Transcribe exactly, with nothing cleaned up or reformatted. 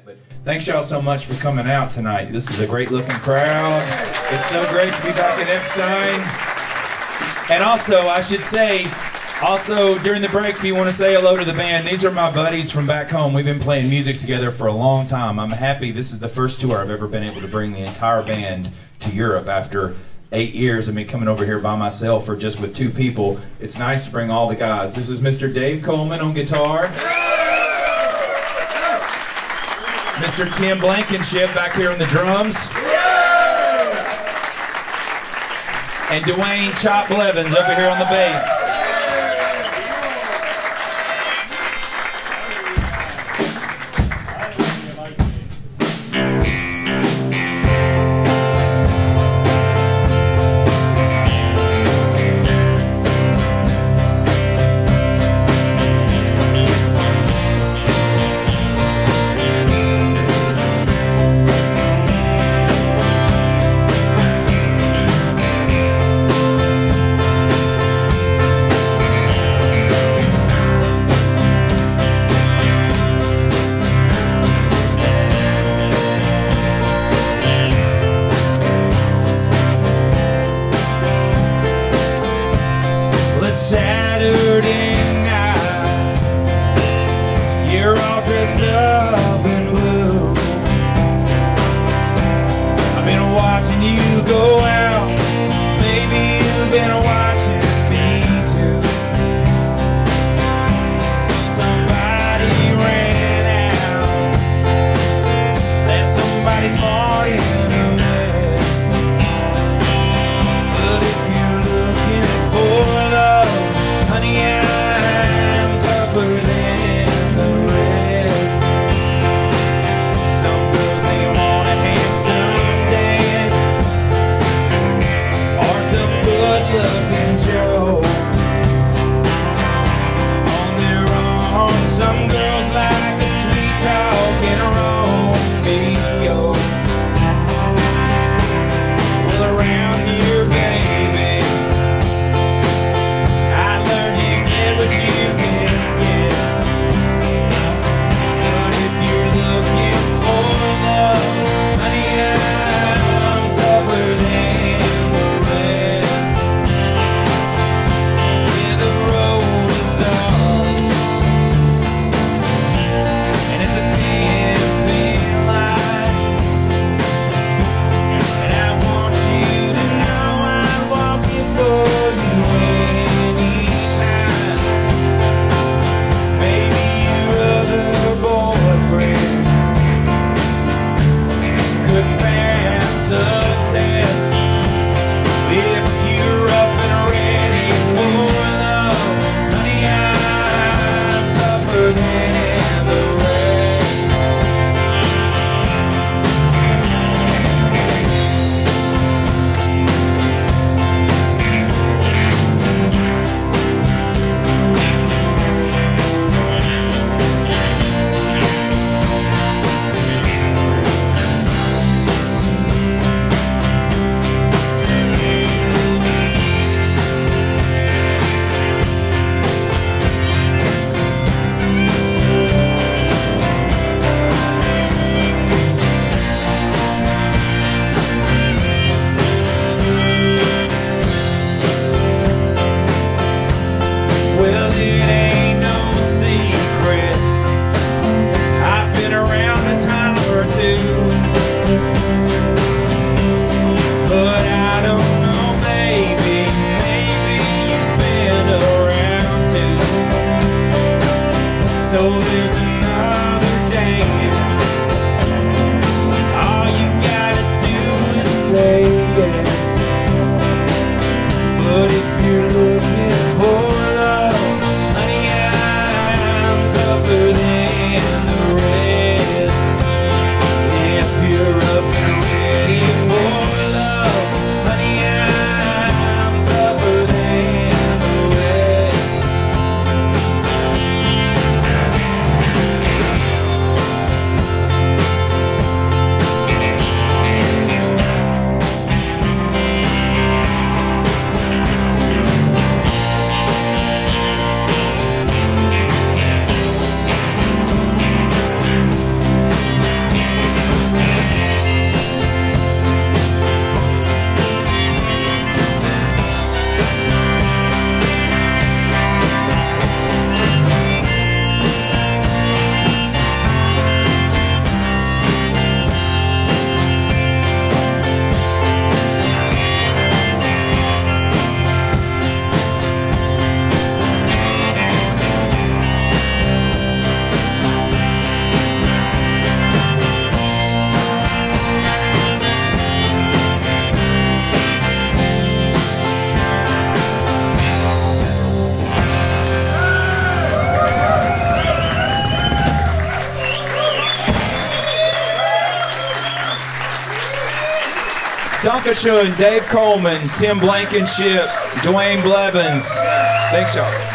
But thanks y'all so much for coming out tonight. This is a great looking crowd. It's so great to be back at Eppstein. And also, I should say, also during the break, if you want to say hello to the band, these are my buddies from back home. We've been playing music together for a long time. I'm happy this is the first tour I've ever been able to bring the entire band to Europe after eight years of me coming over here by myself or just with two people. It's nice to bring all the guys. This is Mister Dave Coleman on guitar. Mister Tim Blankenship back here on the drums. And Duane Chop Blevins over here on the bass. Saturday night, you're all dressed up in blue. I've been watching you go out, maybe you've been watching me too. So somebody ran out, left somebody's heart in a mess. But if you're looking for love, honey, I'm tougher than the rest. Some girls, they want a handsome dad or some good-looking Joe. On their own, some girls like the sweet talking Romeo. Well, around here, baby, what you can get. But if you're looking for love, honey, I'm tougher than the rest. Yeah, the road is dark, and it's a thin, thin line. And I want you to know I'm walking for you anytime. Maybe your other boyfriends couldn't pass the test. If you're up and ready for love, honey, I'm tougher than the rest. Well, it ain't no secret, I've been around a time or two. But I don't know, maybe, maybe you've been around too. So there's another dance. All you gotta do is say yes. But if you're looking for love, honey, I'm tougher than the rest. If you're up and Dankeschön, Dave Coleman, Tim Blankenship, Duane Blevins. Thanks, y'all.